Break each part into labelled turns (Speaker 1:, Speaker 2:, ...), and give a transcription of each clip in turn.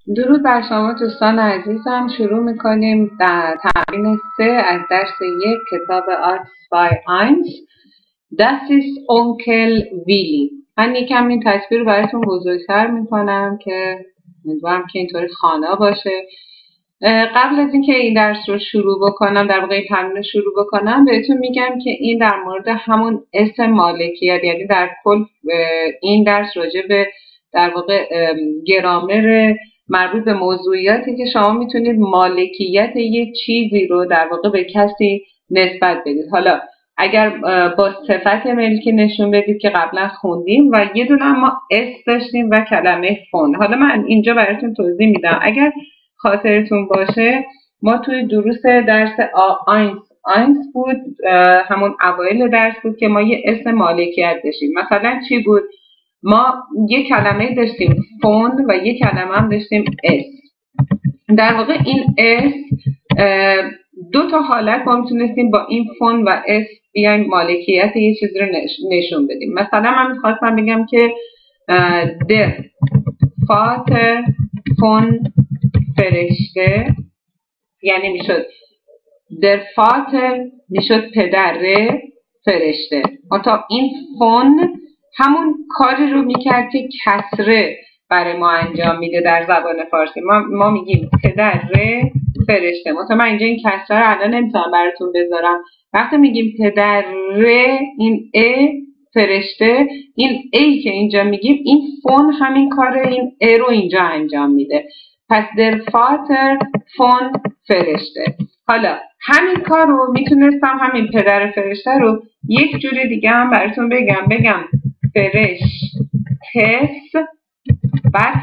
Speaker 1: درود بر شما دوستان عزیزم. شروع میکنیم در تمرین 3 از درس 1 کتاب Arts by Eins. Das ist Onkel Willi. من یکم این تصویر رو براتون بزرگتر میکنم که امیدوارم که اینطوری خانه باشه. قبل از اینکه این درس رو شروع بکنم، در واقع تمرین شروع بکنم، بهتون میگم که این در مورد همون اسم مالکیت، یعنی در کل این درس راجع به در واقع گرامر مربوط به موضوعیاتی که شما میتونید مالکیت یک چیزی رو در واقع به کسی نسبت بدید. حالا اگر با صفت ملکی نشون بدید که قبلا خوندیم و یه دونه ما اس داشتیم و کلمه فون. حالا من اینجا براتون توضیح میدم. اگر خاطرتون باشه ما توی دروس درس آینس بود، همون اوایل درس بود که ما یه اسم مالکیت داشتیم. مثلا چی بود؟ ما یک کلمه داشتیم فون و یک کلمه هم داشتیم اس. در واقع این اس دو تا حالت ما میتونستیم با این فون و اس بیایم مالکیت یه چیزی رو نشون بدیم. مثلا من میخواستم بگم که در فاتر فون فرشته، یعنی میشد در فاتر میشد پدر فرشته. تا این فون همون کاری رو میکرد که کسره برای ما انجام میده در زبان فارسی. ما میگیم پدر فرشته. من اینجا این کسره رو الان نمیتونم براتون بذارم. وقتی میگیم پدر این ا فرشته، این ای که اینجا میگیم، این فون همین کار این ا رو اینجا انجام میده. پس در فاتر فون فرشته. حالا همین کار رو میتونستم همین پدر فرشته رو یک جوری دیگه هم براتون بگم فرشتس بعد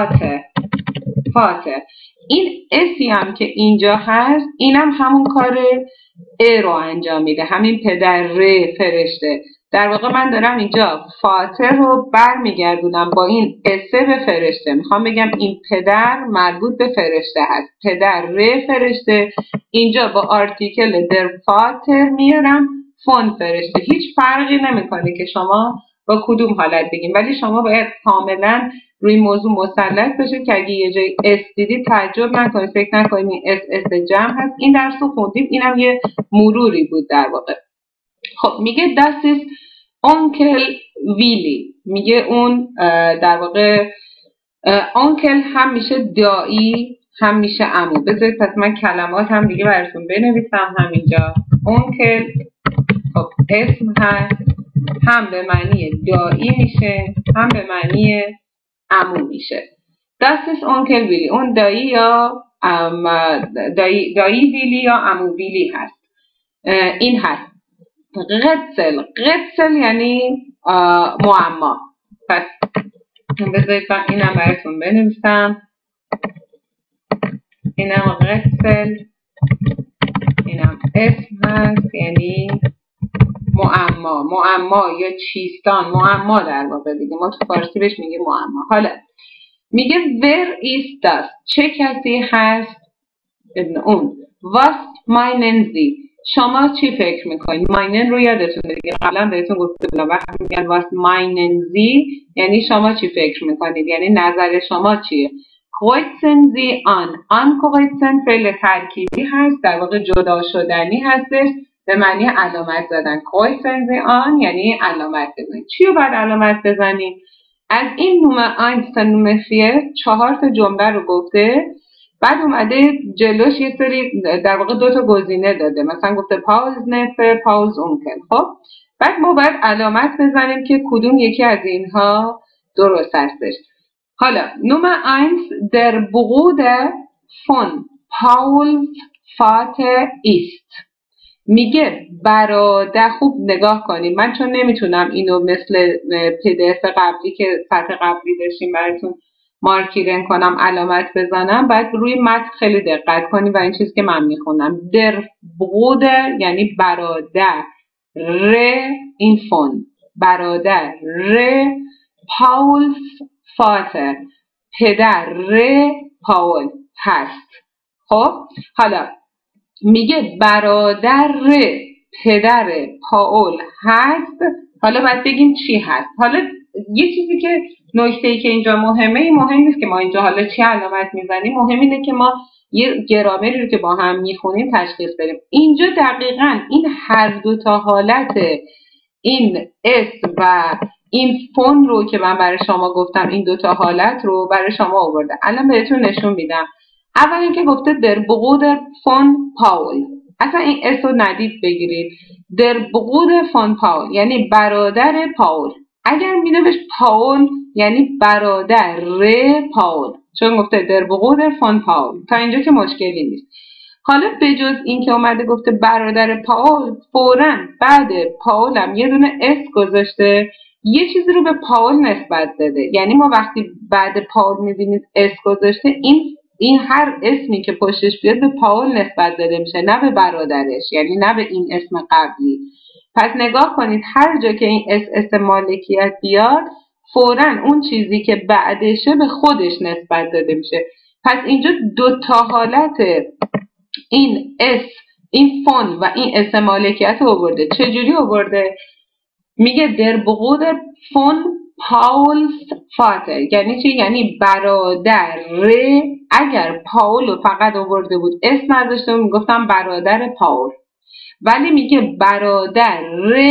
Speaker 1: فاتر. این اسی هم که اینجا هست اینم همون کار ا رو انجام میده، همین پدر فرشته. در واقع من دارم اینجا فاتر رو برمیگردونم با این اسه به فرشته. میخوام بگم این پدر مربوط به فرشته هست، پدر فرشته. اینجا با آرتیکل در فاتر میارم فون فرشته. هیچ فرقی نمیکنه که شما با کدوم حالت بگیم، ولی شما باید کاملا روی موضوع مسلط بشید که اگه یه جای اس دیدید تعجب نکنید، فکر نکنید اس جمع هست. این درس رو خوندیم، اینم یه مروری بود در واقع. خب میگه das ist Onkel Willi. میگه اون در واقع اونکل هم میشه دایی هم میشه عمو. بذارید پس من کلمات هم دیگه براتون بنویسم همینجا. اونکل خب اسم هست، هم به معنی دایی میشه هم به معنی عمو میشه. Das ist Onkel Willi. اون دایی یا دایی ویلی یا عمو ویلی هست. این هست قتل یعنی معما. پس بذارید من اینم براتون بنویسم. اینم قتل، اینم اسم هست یعنی معما یا چیستان. معما در واقع دیگه ما تو فارسی بهش میگیم معما. حالا میگه wer ist das؟ چه کسی هست؟ اون. was meinen Sie؟ شما چی فکر میکنید؟ ماینن رو یادتونه دیگه، قبلا بهتون گفته بودم وقتی میگن was meinen Sie یعنی شما چی فکر میکنید، یعنی نظر شما چیه. kreuzen Sie an kreuzen فعل ترکیبی هست، در واقع جدا شدنی هستش، به معنی علامت زدن. kreuzen Sie an یعنی علامت بزنید. چی رو باید علامت بزنیم؟ از این نومه 1 تا نومه 4 4 تا جمله رو گفته، بعد اومده جلوش یه سری در واقع 2 تا گزینه داده. مثلا گفته پاولز نفر، پاولز اونکل. خب بعد ما باید علامت بزنیم که کدوم یکی از اینها درست هستش. حالا نومر 1 در Bruder von Pauls Vater ist. میگه برادر. خوب نگاه کنیم، من چون نمیتونم اینو مثل PDF قبلی که سطح قبلی داشتیم براتون مارکیرن کنم علامت بزنم، باید روی متن خیلی دقت کنیم و این چیزی که من میخونم در برودر یعنی برادر، این فون برادر، پاولز فاتر پدر، پاول هست. خب حالا میگه برادر پدر پاول هست. حالا باید بگیم چی هست. حالا یه چیزی که نکته‌ای که اینجا مهمه، مهم نیست که ما اینجا حالا چه علامت میزنیم، مهم اینه که ما یه گرامری رو که با هم میخونیم تشخیص بدیم. اینجا دقیقاً این هر دو تا حالت این اسم و این فون رو که من برای شما گفتم، این دو تا حالت رو برای شما آورده. الان بهتون نشون میدم. اول اینکه گفته در بقود فون پاول، اصلا این اسم رو ندید بگیرید. در بقود فون پاول یعنی برادر پاول. اگر می‌نوشت پاول یعنی برادر پاول، چون گفته در بقود فون پاول. تا اینجا که مشکلی نیست. حالا به جز این که اومده گفته برادر پاول، فوراً بعد پاول هم یه دونه اس گذاشته، یه چیزی رو به پاول نسبت داده. یعنی ما وقتی بعد پاول می‌بینید اس گذاشته، این هر اسمی که پشتش بیاد به پاول نسبت داده میشه، نه به برادرش، یعنی نه به این اسم قبلی. پس نگاه کنید هر جا که این اسم مالکیت بیاد، فوراً اون چیزی که بعدشه به خودش نسبت داده میشه. پس اینجا دو تا حالت این این فون و این اسم مالکیت رو آورده. چجوری آورده؟ میگه در بقود فون پاولز فاتر. یعنی چی؟ یعنی برادر. اگر پاول رو فقط آورده بود اسم نداشته بود میگفتم برادر پاول، ولی میگه برادر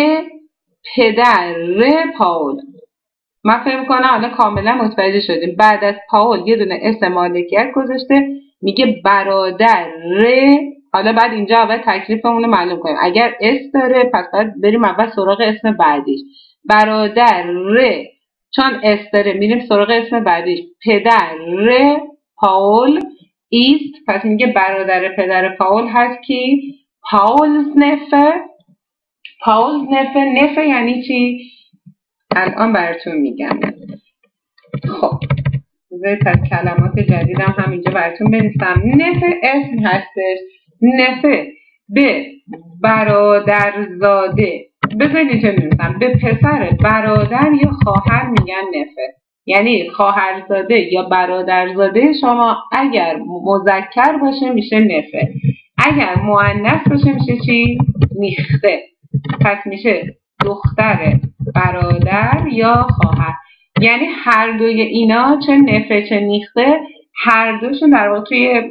Speaker 1: پدر پاول. من فکر میکنم حالا کاملا متوجه شدیم. بعد از پاول یه دونه اسم مالکیت گذاشته، میگه برادر. حالا بعد اینجا اول تکلیفمون رو معلوم کنیم. اگر اسم داره پس باید بریم اول سراغ اسم بعدیش. برادر چون اسم داره میریم سراغ اسم بعدیش. پدر پاول ایست. پس میگه برادر پدر پاول هست کی؟ پاولز نفه. پاولز نفه یعنی چی؟ الان براتون میگم. خب بذارید از کلمات جدیدم هم اینجا براتون بنویسم. نفه اسم هستش. نفه به برادرزاده، بذارید اینجا بنویسم، به پسر برادر یا خواهر میگن نفه. یعنی خواهرزاده یا برادرزاده شما اگر مذکر باشه میشه نفه، اگر مؤنث باشه میشه چی؟ نیخته. پس میشه دختر برادر یا خواهر. یعنی هر دوی اینا، چه نفه چه نیخته، هر دوشون در واقع توی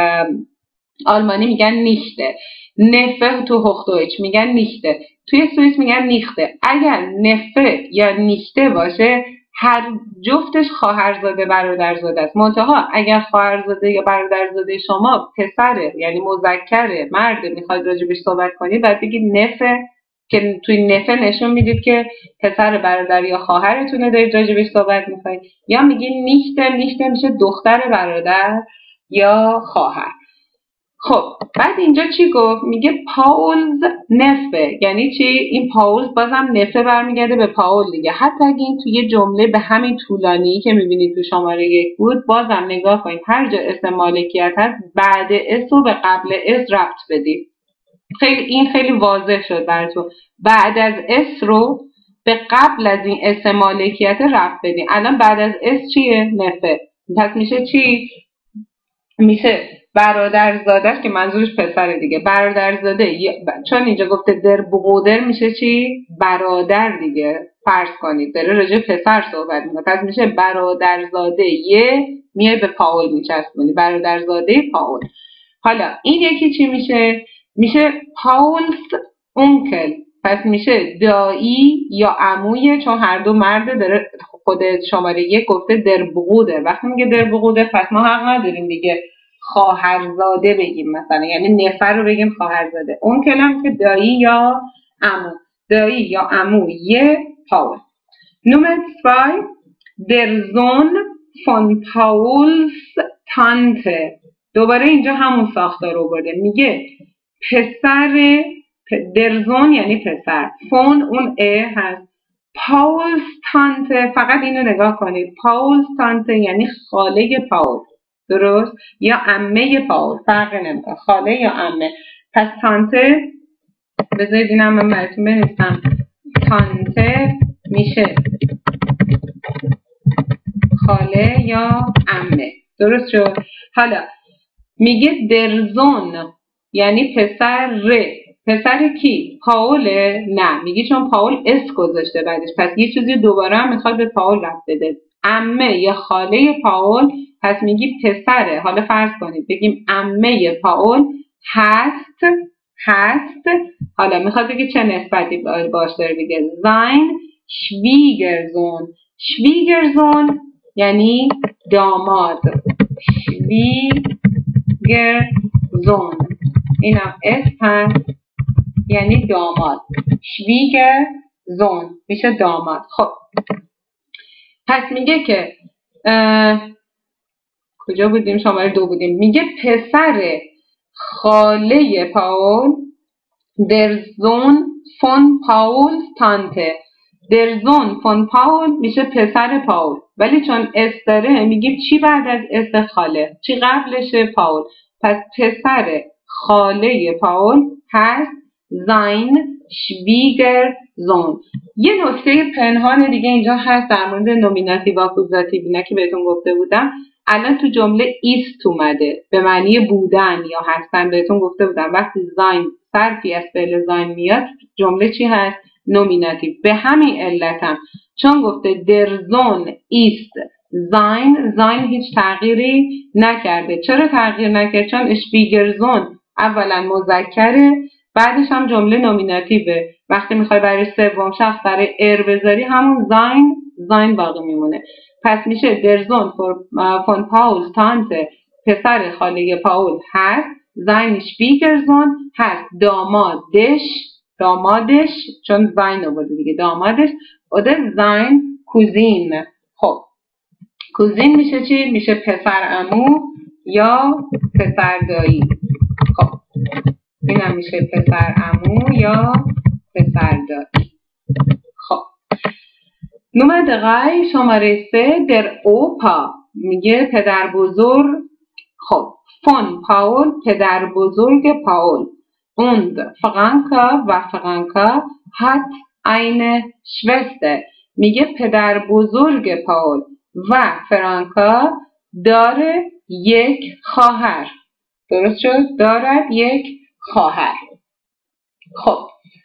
Speaker 1: آلمانی میگن نیخته. نفه تو هوختویچ میگن نیخته، توی سوئیس میگن نیخته. اگر نفه یا نیخته باشه هر جفتش خواهرزاده برادرزاده است. منتها اگر خواهرزاده یا برادرزاده شما پسره، یعنی مذکره، مرد، میخواید راجبش صحبت کنید، باید بگید نفه، که توی نفه نشون میدید که پسر برادر یا خواهرتونه دارید راجبش صحبت میکنید. یا میگید نیخته میشه دختر برادر یا خواهر. خب بعد اینجا چی گفت؟ میگه پاولز نفه. یعنی چی؟ این پاولز بازم نفه برمیگرده به پاول دیگه. حتی اگه این توی یه جمله به همین طولانی که میبینید تو شماره 1 بود، بازم نگاه کنید هر جا اسم مالکیت هست بعد اسم رو به قبل اسم ربط بدید. خیلی واضح شد براتون. بعد از اسم رو به قبل از این اسم مالکیت ربط بدید. الان بعد از اسم چیه؟ نفه. پس میشه چی؟ میشه برادرزاده است که منظورش پسر دیگه. برادرزاده چون اینجا گفته در بقودر میشه چی؟ برادر دیگه. فرض کنید داره راجع پسر صحبت میکنه، پس میشه برادرزاده میای به پاول میچسبونی، برادرزاده پاول. حالا این یکی چی میشه؟ میشه پاولز اونکل. پس میشه دایی یا عمویه، چون هر دو مرده. داره خود شماره 1 گفته در بقوده. وقتی میگه در بقوده پس ما حق نداریم دیگه خواهرزاده بگیم مثلا، یعنی نفر رو بگیم خواهرزاده. اون کلام که دایی یا عمو. دایی یا عموی پاول. نمبر 2 در زون فون پاولز تانته. دوباره اینجا همون ساختار رو برده. میگه پسر درزون یعنی پسر، فون اون هست، پاولز تانته. فقط اینو نگاه کنید، پاولز تانته یعنی خاله پاول، درست؟ یا عمه پاول، فرقی نمیکنه خاله یا عمه. پس تانته، بذارید اینم من براتون بنویسم، تانته میشه خاله یا عمه، درست شد؟ حالا میگه درزون یعنی پسر پسر کی؟ پاوله؟ نه، میگی چون پاول اس گذاشته بعدش، پس یه چیزی دوباره هم میخواد به پاول ربط بده. عمه یا خاله پاول، پس میگی پسره. حالا فرض کنید بگیم عمه پاول هست. حالا میخواد بگی چه نسبتی باش داره دیگه. sein Schwiegersohn. Schwiegersohn یعنی داماد. Schwiegersohn اینم اس هست یعنی داماد. Schwiegersohn میشه داماد. خب پس میگه که کجا بودیم؟ شماره 2 بودیم. میگه پسر خاله پاول der Sohn von Pauls Tante. der Sohn von Paul میشه پسر پاول، ولی چون اس داره میگیم چی بعد از اس خاله؟ چی قبلشه؟ پاول. پس پسر خاله پاول هست sein Schwiegersohn. یه نکته پنهان دیگه اینجا هست در مورد نومیناتیو آکوزاتیو، اینا که بهتون گفته بودم. الان تو جمله ایست اومده به معنی بودن یا هستن. بهتون گفته بودم وقتی زاین صرفی از فعل زاین میاد جمله چی هست؟ نومیناتیو. به همین علتم چون گفته در زون ایست زاین هیچ تغییری نکرده. چرا تغییر نکرد؟ چون اشپیگرزون اولا مذکره، بعدش هم جمله نومیناتیوه. وقتی میخوای برای سوم شخص برای ار بذاری همون زاین باقی میمونه. پس میشه در زون فون پاول تانته، پسر خاله پاول هست زاین شپیگرزون هست دامادش چون زاین آورده دیگه، دامادش oder sein کوزین. خب کوزین میشه چی؟ میشه پسر عمو یا پسر دایی. خب اینم میشه پسر عمو یا پسر دایی. خب نمره 3 شماره 3 در اوپا میگه پدر بزرگ. خب فون پاول پدر بزرگ پاول und Franka hat eine Schwester. میگه پدر بزرگ پاول و فرانکا داره یک خواهر. درست شد؟ دارد یک خواهر. خب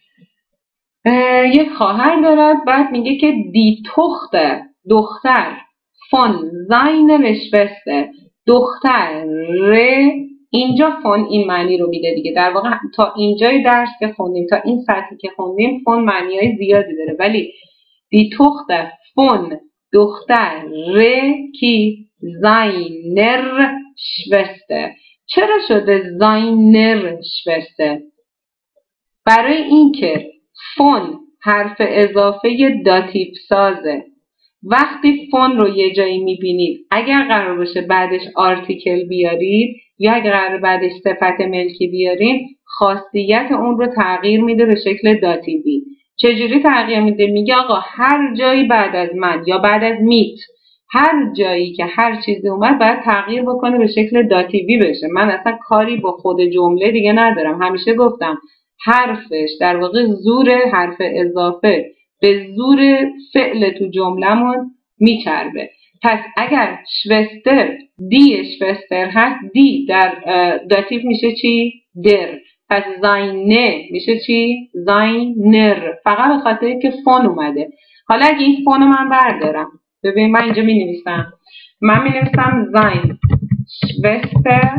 Speaker 1: یک خواهر دارد. بعد میگه که دی دختر von seiner Schwester دختر اینجا فون این معنی رو میده دیگه. در واقع تا اینجای درس که خوندیم، تا این سطحی که خوندیم فون معنی های زیادی داره، ولی دی تخته فون دختر کی زاینر شوسته. چرا شده زاینر شوسته؟ برای اینکه فون حرف اضافه داتیو سازه. وقتی فون رو یه جایی میبینید اگر قرار باشه بعدش آرتیکل بیارید یا اگر قرار بعدش صفت ملکی بیارین خاصیت اون رو تغییر میده به شکل داتیوی. چجوری تغییر میده؟ میگه آقا هر جایی بعد از من یا بعد از میت هر جایی که هر چیزی اومد باید تغییر بکنه به شکل داتیوی بشه. من اصلا کاری با خود جمله دیگه ندارم. همیشه گفتم حرفش در واقع زور حرف اضافه به زور فعل تو جملمون میچربه. پس اگر شوستر دی شوستر هست دی در داتیو میشه چی؟ در. پس زاینه میشه چی؟ زاینر. فقط به خاطر که فون اومده. حالا اگه این فون رو من بردارم ببین من اینجا می نویسم زاین شوستر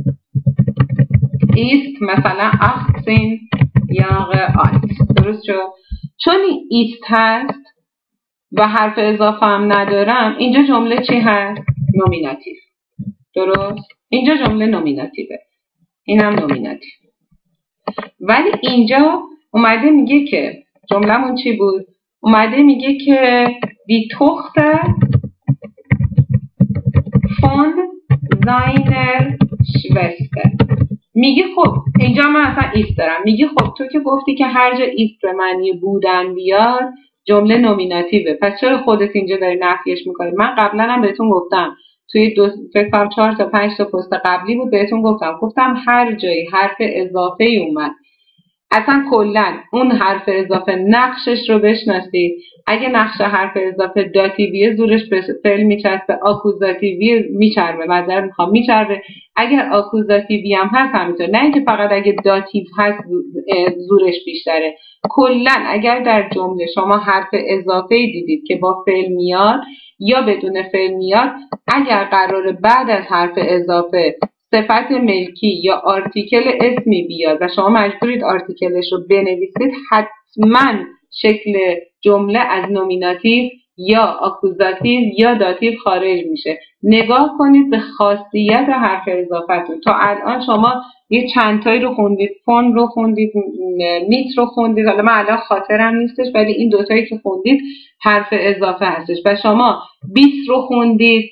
Speaker 1: ایست مثلا 18 Jahre alt. درست شد؟ چون ایست هست و حرف اضافه هم ندارم اینجا جمله چی هست؟ نومیناتیو. درست؟ اینجا جمله نومیناتیوه. اینم نومیناتیو. ولی اینجا اومده میگه که جمله‌مون چی بود؟ اومده میگه که die Tochter von seiner Schwester. میگه خب اینجا من اصلا ایست دارم. میگه خب تو که گفتی که هر جا ایست به معنی بودن بیاد جمله نومیناتیوه، پس چرا خودت اینجا داری نفیش میکنی؟ من قبلا هم بهتون گفتم توی فکر کنم 4 تا 5 تا پست قبلی بود بهتون گفتم هر جایی حرف اضافه ای اومد اصلا کلا اون حرف اضافه نقشش رو بشناسید. اگه نقش حرف اضافه داتیویه زورش به فعل میچسبه، آکوزاتیوی میچربه، معذرت میخوام میچربه. اگر آکوزاتیوی هم هست همینطور، نه اینکه فقط اگه داتیو هست زورش بیشتره. کلا اگر در جمله شما حرف اضافه دیدید که با فعل میاد یا بدون فعل میاد، اگر قراره بعد از حرف اضافه صفت ملکی یا آرتیکل اسمی بیاد و شما مجبورید آرتیکلش رو بنویسید، حتما شکل جمله از نومیناتیو یا آکوزاتیو یا داتیو خارج میشه. نگاه کنید به خاصیت حرف اضافتون. تا الان شما یه چندتایی رو خوندید، فون رو خوندید، میت رو خوندید، حالا من الان خاطرم نیستش ولی این دوتایی که خوندید حرف اضافه هستش. و شما 20 رو خوندید،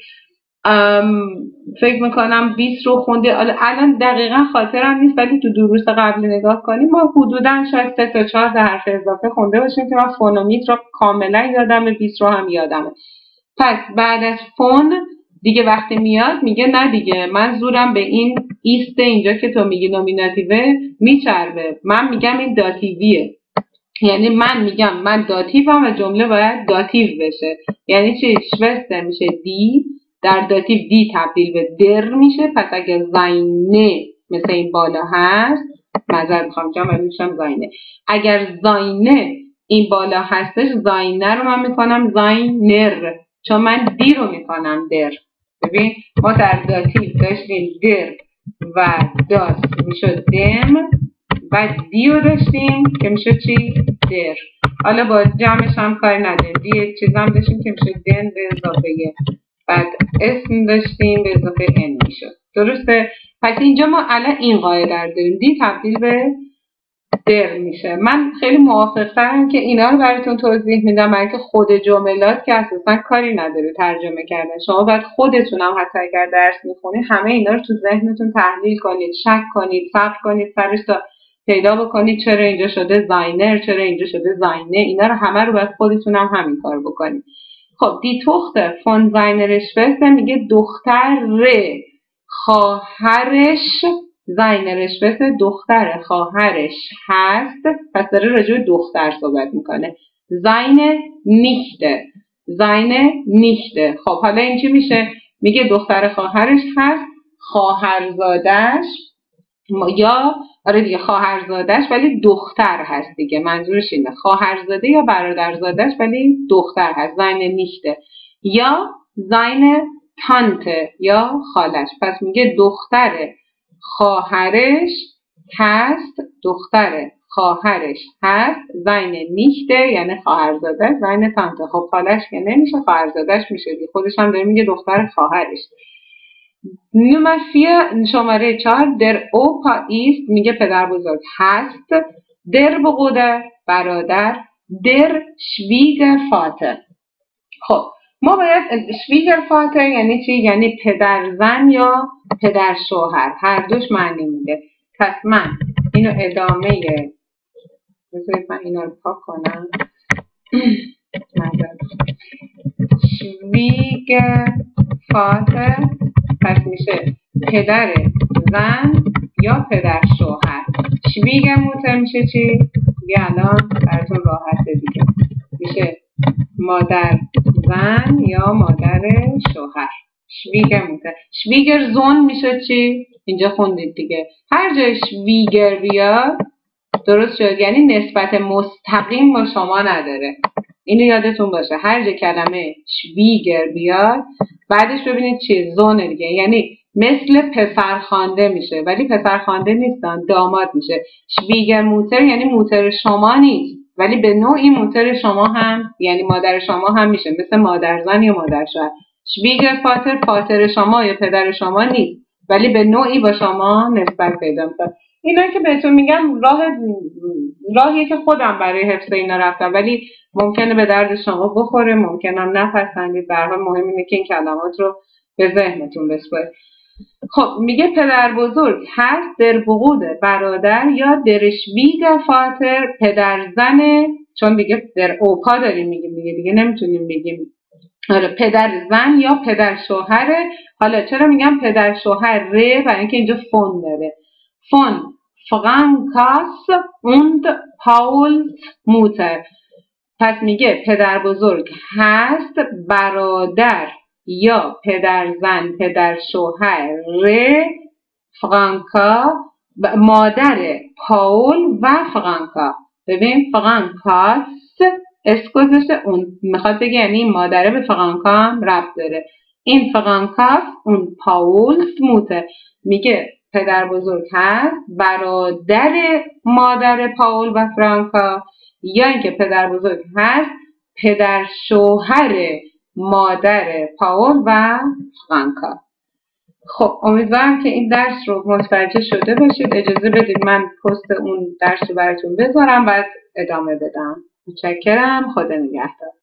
Speaker 1: فکر میکنم 20 رو خونده، الان دقیقا خاطرم نیست ولی تو دروس قبل نگاه کنیم ما حدودا شاید 3 تا 4 حرف اضافه خونده باشیم که من فونومیت رو کاملا یادمه، 20 رو هم یادمه. پس بعد از فون دیگه وقتی میاد میگه نه دیگه من زورم به این ایست اینجا که تو میگی نومیناتیوه میچربه، من میگم این داتیویه. یعنی من میگم من داتیوم و جمله باید داتیو بشه. یعنی چی؟ شوسته میشه دی، در داتیو دی تبدیل به در میشه. پس اگر زاینه مثل این بالا هست، معذرت میخوام جمع میشم زاینه، اگر زاینه این بالا هستش، زاینه رو من میکنم زاینر، چون من دی رو میکنم در. ببین ما در داتیو داشتیم در و داس میشد دم، بعد دی رو داشتیم که میشه چی؟ در. حالا با جمعش هم کاری نداریم، دی یک چیز هم داشتیم که میشه دن به اضافه یه، بعد اسم داشتیم به اضافه ان میشد. درسته؟ پس اینجا ما الان این قاعده رو داریم، دی تبدیل به در میشه. من خیلی موافقترم که اینا رو براتون توضیح میدم، برای که خود جملات که اساسا کاری نداره ترجمه کردن. شما باید خودتون هم حتی اگر درس میخونید همه اینا رو تو ذهنتون تحلیل کنید، شک کنید، صبر کنید سرش تا پیدا بکنید چرا اینجا شده زاینر، چرا اینجا شده زاینه. اینا رو همه رو باید خودتون هم همین کار بکنید. خب دی توخته فون زاینرش فسته، میگه دختر خواهرش زاینرش فسته، دختر خواهرش هست. پس داره راجع به دختر صحبت میکنه. زاینه نیخته، زاینه نیخته. خب حالا این چی میشه؟ میگه دختر خواهرش هست، خواهرزادش یا آره دیگه خواهرزادش ولی دختر هست دیگه، منظورش اینه خواهرزاده یا برادرزادش ولی دختر هست، زاینه نیخته. یا زاینه تانته یا خالش. پس میگه دختر خواهرش هست، دختر خواهرش هست، زاینه نیخته یعنی خواهرزادش، زاینه تانته. خب خالش که نمیشه، خواهرزادش میشه، خودش هم داره میگه دختر خواهرش. نمبر 4 شماره 4 در اوپا ایست، میگه پدر بزرگ هست، در بقوده برادر، در شویگر فاتر. خب ما باید شویگر فاتر یعنی چی؟ یعنی پدر زن یا پدر شوهر، هر دوش معنی میده. پس من اینو ادامه بذارید من اینا رو پاک کنم. شویگر فاتر پس میشه پدر زن یا پدر شوهر. شویگر موتر میشه چی؟ دیگه الان براتون راحته دیگه، میشه مادر زن یا مادر شوهر. شویگر موتر. شویگر زون میشه چی؟ اینجا خوندید دیگه، هر جای شویگر بیاد درست شد، یعنی نسبت مستقیم با شما نداره. اینو یادتون باشه، هر جا کلمه شویگر بیاد بعدش ببینید چیه؟ زونه دیگه، یعنی مثل پسرخوانده میشه ولی پسرخوانده نیستن، داماد میشه. شویگر موتر یعنی موتر شما نیست ولی به نوعی موتر شما هم یعنی مادر شما هم میشه، مثل مادرزن یا مادر شوهر. شویگر فاتر پاتر شما یا پدر شما نیست ولی به نوعی با شما نسبت پیدا میکنه. اینا که بهتون میگم راهیه که خودم برای حفظ اینا رفتم ولی ممکنه به درد شما بخوره، ممکنه هم نپسندید. به هر حال مهم اینه که این کلمات رو به ذهنتون بسپارید. خب میگه پدر بزرگ هست، در بقود برادر یا در شویگر فاتر پدر زن، چون دیگه در اوپا داریم میگیم دیگه نمیتونیم بگیم آره پدر زن یا پدر شوهره. حالا چرا میگم پدر شوهر ره؟ برای اینکه اینجا فون داره. فون Frankas und Pauls Mutter. پس میگه پدر بزرگ هست برادر یا پدر زن پدر شوهر فرانکا مادر پاول و فرانکا. ببین فرانکاس اس گذاشته اون میخواد بگه یعنی این مادره به فرانکا هم ربط داره. این فرانکاس اون پاولز موته میگه پدر بزرگ هست برادر مادر پاول و فرانکا یا اینکه پدر بزرگ هست پدر شوهر مادر پاول و فرانکا. خب امیدوارم که این درس رو متوجه شده باشید. اجازه بدید من پست اون درس رو براتون بذارم بعد ادامه بدم. متشکرم. خدا نگهدار.